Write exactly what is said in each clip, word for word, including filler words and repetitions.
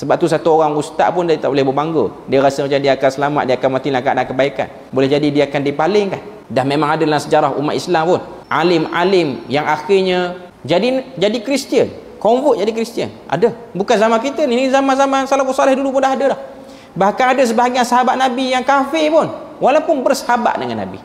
Sebab tu satu orang ustaz pun dia tak boleh berbangga. Dia rasa macam dia akan selamat, dia akan mati dalam keadaan kebaikan. Boleh jadi dia akan dipalingkan. Dah memang ada dalam sejarah umat Islam pun alim-alim yang akhirnya jadi jadi Kristian, convert jadi Kristian. Ada. Bukan zaman kita ni, ni zaman-zaman salafus salih dulu pun dah ada dah. Bahkan ada sebahagian sahabat Nabi yang kafir pun walaupun bersahabat dengan Nabi.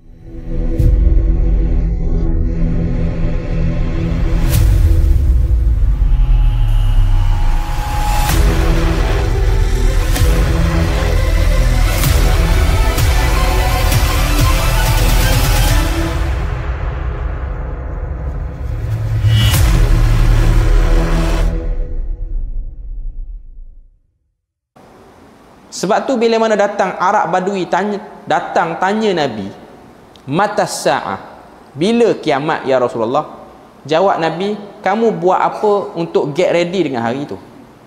Sebab tu bila mana datang Arab Badui tanya, datang tanya Nabi, matas sa'ah, bila kiamat ya Rasulullah? Jawab Nabi, kamu buat apa untuk get ready dengan hari itu?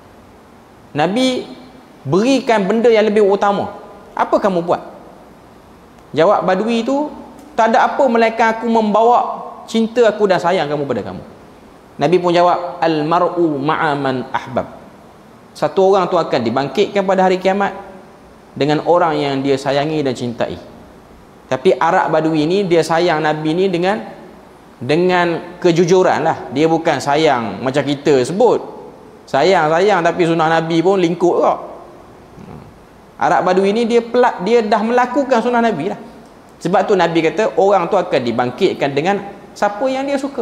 Nabi berikan benda yang lebih utama. Apa kamu buat? Jawab Badui itu, tak ada apa melainkan aku membawa cinta aku dan sayang kamu pada kamu. Nabi pun jawab, al mar'u ma'a man ahbab. Satu orang tu akan dibangkitkan pada hari kiamat dengan orang yang dia sayangi dan cintai. Tapi Arab Badui ni dia sayang Nabi ni dengan dengan kejujuran lah. Dia bukan sayang macam kita sebut sayang-sayang tapi sunnah Nabi pun lingkup kok. Arab Badui ni dia pelak, dia dah melakukan sunnah Nabi lah. Sebab tu Nabi kata orang tu akan dibangkitkan dengan siapa yang dia suka.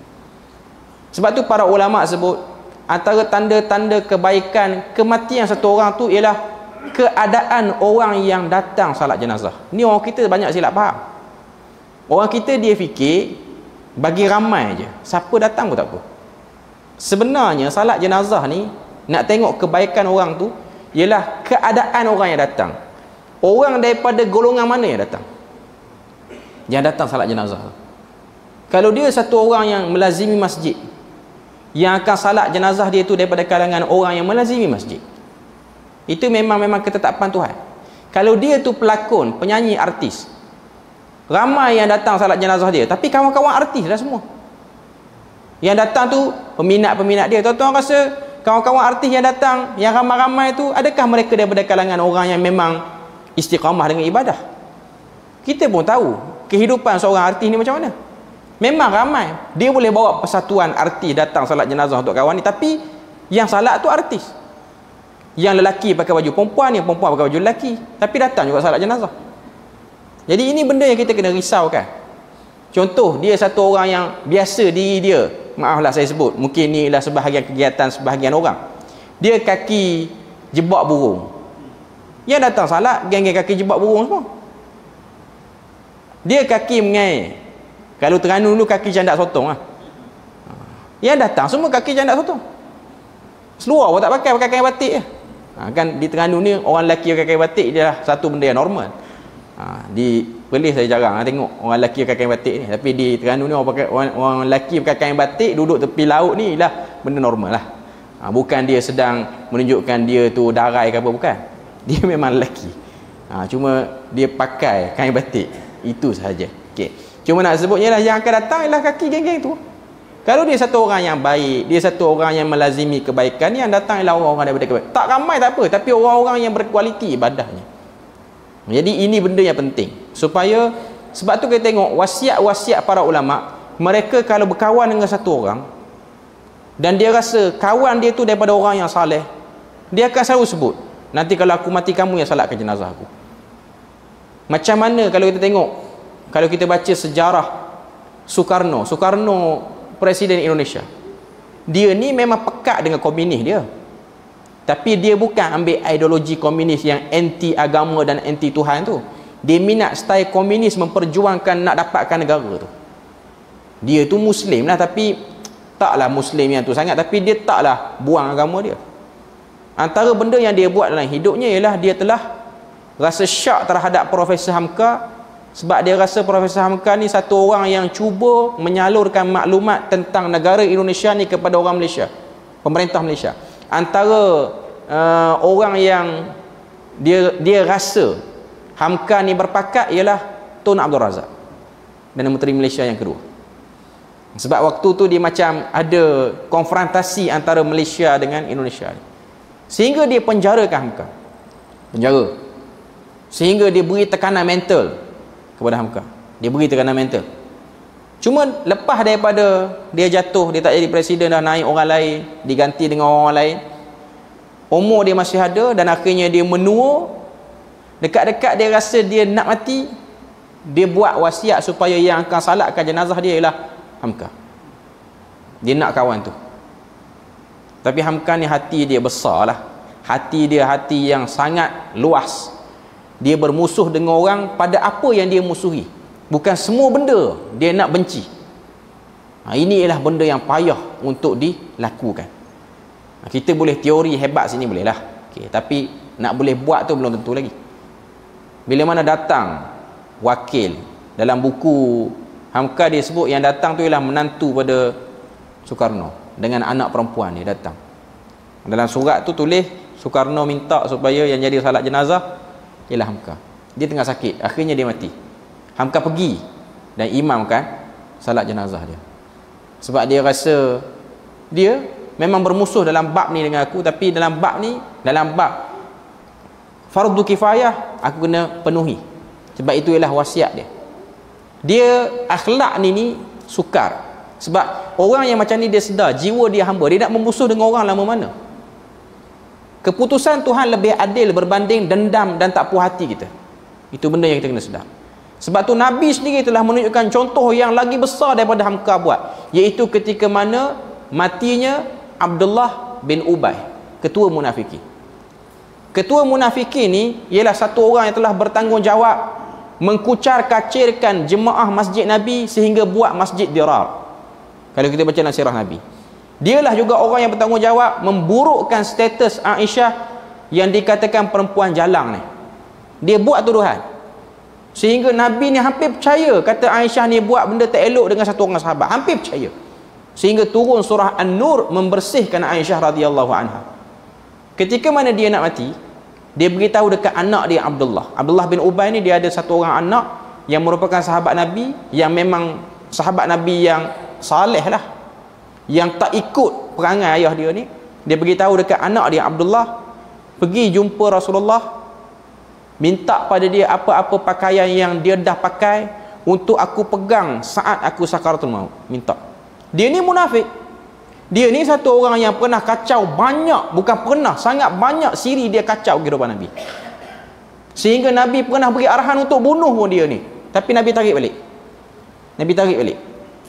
Sebab tu para ulama sebut antara tanda-tanda kebaikan kematian satu orang tu ialah keadaan orang yang datang salat jenazah. Ni orang kita banyak silap faham. Orang kita dia fikir bagi ramai je, siapa datang pun tak apa. Sebenarnya salat jenazah ni nak tengok kebaikan orang tu ialah keadaan orang yang datang. Orang daripada golongan mana yang datang? Yang datang salat jenazah. Kalau dia satu orang yang melazimi masjid, yang akan salat jenazah dia tu daripada kalangan orang yang melazimi masjid, itu memang memang ketetapan Tuhan. Kalau dia tu pelakon, penyanyi, artis, ramai yang datang salat jenazah dia, tapi kawan-kawan artis dah semua. Yang datang tu peminat-peminat dia. Tuan-tuan rasa kawan-kawan artis yang datang, yang ramai-ramai tu, adakah mereka daripada kalangan orang yang memang istiqamah dengan ibadah? Kita pun tahu kehidupan seorang artis ni macam mana. Memang ramai. Dia boleh bawa persatuan artis datang salat jenazah untuk kawan ni, tapi yang salat tu artis. Yang lelaki pakai baju perempuan, yang perempuan pakai baju lelaki, tapi datang juga salat jenazah. Jadi ini benda yang kita kena risaukan. Contoh, dia satu orang yang biasa diri dia, maaflah saya sebut, mungkin ni ialah sebahagian kegiatan sebahagian orang, dia kaki jebak burung. Yang datang salat, geng-geng kaki jebak burung semua. Dia kaki mengai. Kalau Terengganu dulu kaki candak sotong lah. Yang datang semua kaki candak sotong. Seluar pun tak pakai, pakai kain batik je. Ha, kan di Terengganu ni orang lelaki pakai kain batik dia lah satu benda yang normal. Ha, di Perlis saya jarang ha, tengok orang lelaki pakai kain batik ni. Tapi di Terengganu ni orang pakai orang, orang lelaki pakai kain batik duduk tepi laut ni lah benda normal lah. Ha, bukan dia sedang menunjukkan dia tu darai ke apa, bukan. Dia memang lelaki. Ha, cuma dia pakai kain batik. Itu sahaja. Okey. Cuma nak sebutnya lah, yang akan datang ialah kaki geng-geng tu. Kalau dia satu orang yang baik, dia satu orang yang melazimi kebaikan, yang datang ialah orang-orang daripada kebaikan. Tak ramai tak apa, tapi orang-orang yang berkualiti ibadahnya. Jadi ini benda yang penting. Supaya, sebab tu kita tengok wasiat-wasiat para ulama, mereka kalau berkawan dengan satu orang, dan dia rasa kawan dia tu daripada orang yang saleh, dia akan selalu sebut, nanti kalau aku mati kamu yang salatkan jenazah aku. Macam mana kalau kita tengok, kalau kita baca sejarah Soekarno, Soekarno Presiden Indonesia, dia ni memang pekat dengan komunis dia, tapi dia bukan ambil ideologi komunis yang anti agama dan anti Tuhan tu. Dia minat style komunis, memperjuangkan nak dapatkan negara tu. Dia tu Muslim lah, tapi taklah Muslim yang tu sangat, tapi dia taklah buang agama dia. Antara benda yang dia buat dalam hidupnya ialah dia telah rasa syak terhadap Profesor Hamka, sebab dia rasa Profesor Hamka ni satu orang yang cuba menyalurkan maklumat tentang negara Indonesia ni kepada orang Malaysia, pemerintah Malaysia. Antara uh, orang yang dia dia rasa Hamka ni berpakat ialah Tun Abdul Razak, Perdana Menteri Malaysia yang kedua. Sebab waktu tu dia macam ada konfrontasi antara Malaysia dengan Indonesia. sehingga dia penjarakan Hamka, penjara, sehingga dia beri tekanan mental kepada Hamka, dia beri tekanan mental. Cuma lepas daripada dia jatuh, dia tak jadi presiden dah, naik orang lain, diganti dengan orang lain, umur dia masih ada, dan akhirnya dia menua. Dekat-dekat dia rasa dia nak mati, dia buat wasiat supaya yang akan salatkan jenazah dia ialah Hamka. Dia nak kawan tu. Tapi Hamka ni hati dia besar lah, hati dia hati yang sangat luas. Dia bermusuh dengan orang pada apa yang dia musuhi, bukan semua benda dia nak benci. Ha, ini ialah benda yang payah untuk dilakukan. Ha, kita boleh teori hebat sini boleh lah, okay, tapi nak boleh buat tu belum tentu lagi. Bila mana datang wakil dalam buku Hamka, dia sebut yang datang tu ialah menantu pada Soekarno dengan anak perempuan dia datang. Dalam surat tu tulis Soekarno minta supaya yang jadi salat jenazah ialah Hamka. Dia tengah sakit, akhirnya dia mati. Hamka pergi dan imamkan salat jenazah dia. Sebab dia rasa dia memang bermusuh dalam bab ni dengan aku, tapi dalam bab ni, dalam bab fardu kifayah, aku kena penuhi. Sebab itu ialah wasiat dia. Dia akhlak ni ni sukar. Sebab orang yang macam ni dia sedar jiwa dia hamba, dia nak memusuh dengan orang lama mana. Keputusan Tuhan lebih adil berbanding dendam dan tak puas hati kita. Itu benda yang kita kena sedar. Sebab tu Nabi sendiri telah menunjukkan contoh yang lagi besar daripada Hamka buat, iaitu ketika mana matinya Abdullah bin Ubay, ketua munafikin. Ketua munafikin ni ialah satu orang yang telah bertanggungjawab mengkucar kacirkan jemaah masjid Nabi sehingga buat masjid dirar. Kalau kita baca dalam sirah Nabi, dialah juga orang yang bertanggungjawab memburukkan status Aisyah yang dikatakan perempuan jalang ni. Dia buat tuduhan sehingga Nabi ni hampir percaya kata Aisyah ni buat benda tak elok dengan satu orang sahabat, hampir percaya, sehingga turun surah An-Nur membersihkan Aisyah radhiyallahu anha. Ketika mana dia nak mati, dia beritahu dekat anak dia Abdullah. Abdullah bin Ubay ni dia ada satu orang anak yang merupakan sahabat Nabi, yang memang sahabat Nabi yang saleh lah, yang tak ikut perangai ayah dia ni. Dia beritahu dekat anak dia Abdullah, pergi jumpa Rasulullah, minta pada dia apa-apa pakaian yang dia dah pakai untuk aku pegang saat aku sakaratul maut. Minta. Dia ni munafik. Dia ni satu orang yang pernah kacau banyak, bukan pernah, sangat banyak siri dia kacau kehidupan Nabi. Sehingga Nabi pernah beri arahan untuk bunuh pun dia ni. Tapi Nabi tarik balik. Nabi tarik balik.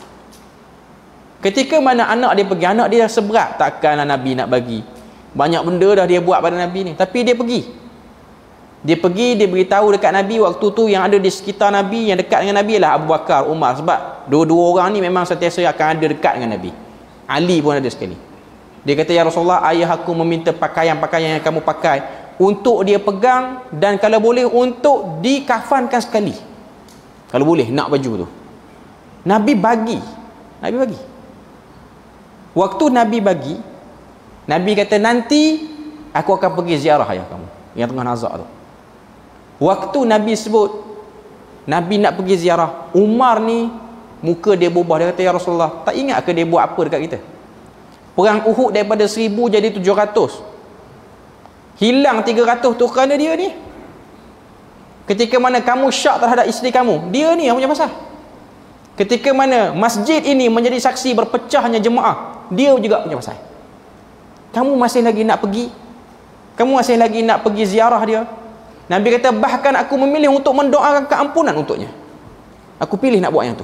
Ketika mana anak dia pergi, anak dia seberat, takkanlah Nabi nak bagi. Banyak benda dah dia buat pada Nabi ni. Tapi dia pergi. Dia pergi, dia beritahu dekat Nabi. Waktu tu yang ada di sekitar Nabi, yang dekat dengan Nabi ialah Abu Bakar, Umar. Sebab dua-dua orang ni memang sentiasa akan ada dekat dengan Nabi. Ali pun ada sekali. Dia kata, ya Rasulullah, ayah aku meminta pakaian-pakaian yang kamu pakai untuk dia pegang, dan kalau boleh untuk dikafankan sekali. Kalau boleh, nak baju tu. Nabi bagi. Nabi bagi. Waktu Nabi bagi, Nabi kata, nanti aku akan pergi ziarah ayah kamu yang tengah nazak tu. Waktu Nabi sebut Nabi nak pergi ziarah, Umar ni muka dia berubah. Dia kata, ya Rasulullah, tak ingat ke dia buat apa dekat kita? Perang Uhud daripada seribu jadi tujuh ratus, hilang tiga ratus tu kerana dia ni. Ketika mana kamu syak terhadap isteri kamu, dia ni yang punya pasal. Ketika mana masjid ini menjadi saksi berpecahnya jemaah, dia juga punya pasal. Kamu masih lagi nak pergi? Kamu masih lagi nak pergi ziarah dia? Nabi kata, bahkan aku memilih untuk mendoakan keampunan untuknya. Aku pilih nak buat yang tu.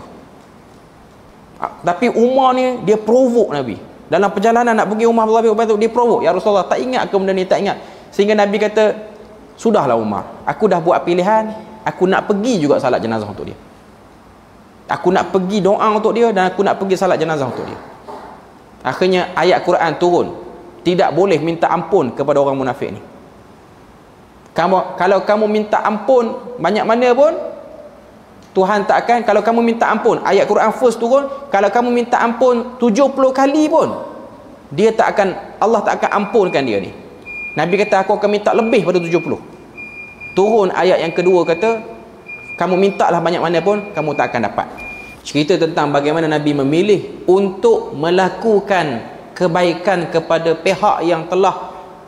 Tapi Umar ni dia provok Nabi. Dalam perjalanan nak pergi rumah Abdullah bin Ubay tu, dia provok, ya Rasulullah, tak ingat ke benda ni? Tak ingat. Sehingga Nabi kata, sudahlah Umar, aku dah buat pilihan, aku nak pergi juga salat jenazah untuk dia. Aku nak pergi doa untuk dia, dan aku nak pergi salat jenazah untuk dia. Akhirnya ayat Quran turun, tidak boleh minta ampun kepada orang munafik ni. Kamu, kalau kamu minta ampun banyak mana pun, Tuhan tak akan. Kalau kamu minta ampun, ayat Quran first turun, kalau kamu minta ampun tujuh puluh kali pun, dia tak akan, Allah tak akan ampunkan dia ni. Nabi kata, aku akan minta lebih pada tujuh puluh. Turun ayat yang kedua kata, kamu mintalah banyak mana pun, kamu tak akan dapat. Cerita tentang bagaimana Nabi memilih untuk melakukan kebaikan kepada pihak yang telah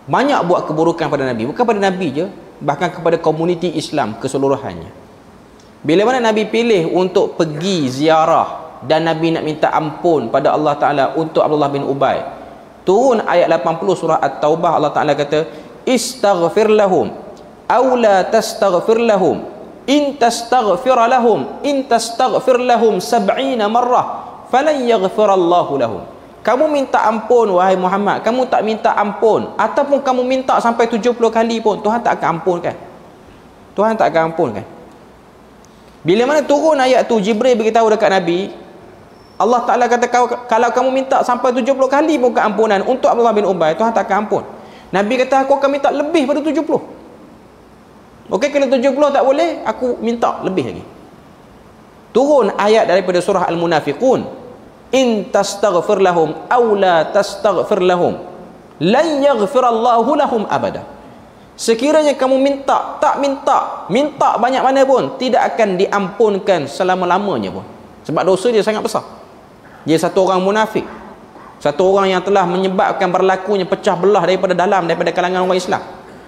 banyak buat keburukan pada Nabi, bukan pada Nabi je, bahkan kepada komuniti Islam keseluruhannya. Bila mana Nabi pilih untuk pergi ziarah dan Nabi nak minta ampun pada Allah Ta'ala untuk Abdullah bin Ubay, turun ayat lapan puluh surah At-Taubah. Allah Ta'ala kata, istaghfir lahum aw la tastaghfir lahum in tastaghfir lahum in tastaghfir lahum sab'ina marrah falan yaghfirallahu lahum. Kamu minta ampun wahai Muhammad, kamu tak minta ampun, ataupun kamu minta sampai tujuh puluh kali pun, Tuhan tak akan ampunkan. Tuhan tak akan ampunkan. Bila mana turun ayat tu, Jibril beritahu dekat Nabi, Allah Ta'ala kata, kalau kamu minta sampai tujuh puluh kali pun keampunan untuk Abdullah bin Ubay, Tuhan tak akan ampun. Nabi kata, aku akan minta lebih pada tujuh puluh. Okey, kalau tujuh puluh tak boleh, aku minta lebih lagi. Turun ayat daripada surah Al-Munafiqun, in tastaghfir lahum aw la tastaghfir lahum lan yaghfirallahu lahum abada. Sekiranya kamu minta, tak minta, minta banyak mana pun, tidak akan diampunkan selama-lamanya pun. Sebab dosa dia sangat besar. Dia satu orang munafik, satu orang yang telah menyebabkan berlakunya pecah belah daripada dalam, daripada kalangan orang Islam.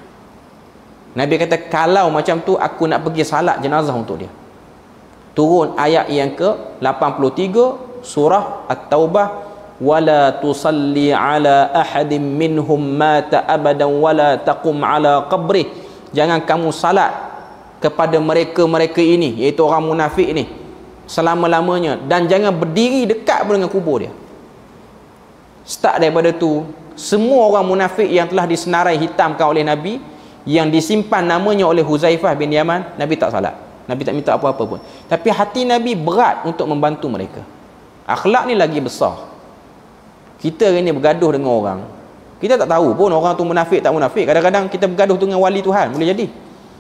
Nabi kata, kalau macam tu aku nak pergi salat jenazah untuk dia. Turun ayat yang ke lapan puluh tiga surah At-Taubah, wala tusalli ala ahadin minhum mata abadan wala taqum ala qabrih. Jangan kamu salat kepada mereka-mereka ini, iaitu orang munafik ini, selama-lamanya, dan jangan berdiri dekat dengan kubur dia. Start daripada tu, semua orang munafik yang telah disenarai hitamkan oleh Nabi, yang disimpan namanya oleh Huzaifah bin Yaman, Nabi tak salat. Nabi tak minta apa-apa pun. Tapi hati Nabi berat untuk membantu mereka. Akhlak ni lagi besar. Kita hari ni bergaduh dengan orang, kita tak tahu pun orang tu munafik tak munafik. Kadang-kadang kita bergaduh dengan wali Tuhan, boleh jadi.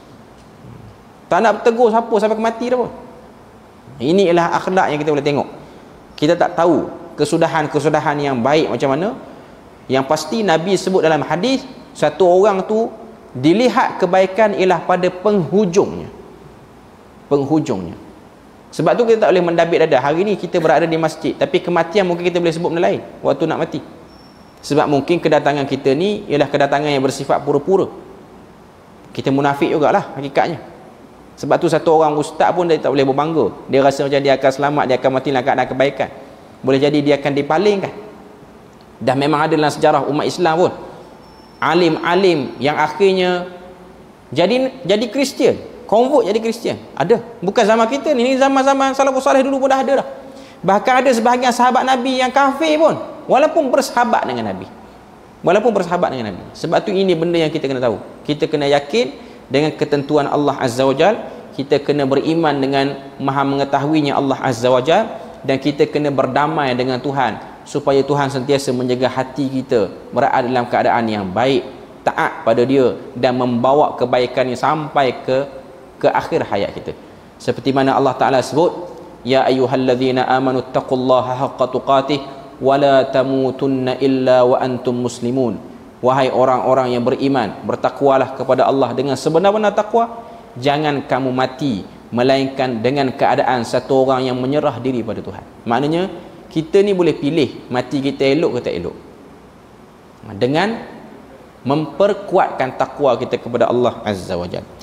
Tak nak tegur siapa sampai ke mati dah pun. Ini ialah akhlak yang kita boleh tengok. Kita tak tahu kesudahan-kesudahan yang baik macam mana. Yang pasti Nabi sebut dalam hadis, satu orang tu dilihat kebaikan ialah pada penghujungnya. Penghujungnya. Sebab tu kita tak boleh mendabik dada. Hari ni kita berada di masjid, tapi kematian mungkin kita boleh sebut benda lain waktu nak mati. Sebab mungkin kedatangan kita ni ialah kedatangan yang bersifat pura-pura. Kita munafik jugalah hakikatnya. Sebab tu satu orang ustaz pun dia tak boleh berbangga. Dia rasa macam dia akan selamat, dia akan mati dalam keadaan kebaikan. Boleh jadi dia akan dipalingkan. Dah memang ada dalam sejarah umat Islam pun alim-alim yang akhirnya jadi jadi Kristian, convert jadi Kristian. Ada. Bukan zaman kita ni, ni zaman-zaman salafus salih dulu pun dah ada dah. Bahkan ada sebahagian sahabat Nabi yang kafir pun, walaupun bersahabat dengan Nabi. Walaupun bersahabat dengan Nabi. Sebab tu ini benda yang kita kena tahu. Kita kena yakin dengan ketentuan Allah Azza wa Jal. Kita kena beriman dengan maha mengetahuinya Allah Azza wa Jal. Dan kita kena berdamai dengan Tuhan, supaya Tuhan sentiasa menjaga hati kita berada dalam keadaan yang baik, taat pada dia, dan membawa kebaikan ini sampai ke ke akhir hayat kita. Seperti mana Allah Ta'ala sebut, ya ayyuhalladzina amanu taqullaha haqqa tuqatih wa la tamutunna illa wa antum muslimun. Wahai orang-orang yang beriman, bertakwalah kepada Allah dengan sebenar-benar takwa, jangan kamu mati melainkan dengan keadaan satu orang yang menyerah diri pada Tuhan. Maknanya kita ni boleh pilih mati kita elok ke tak elok, dengan memperkuatkan takwa kita kepada Allah Azza wa Jalla.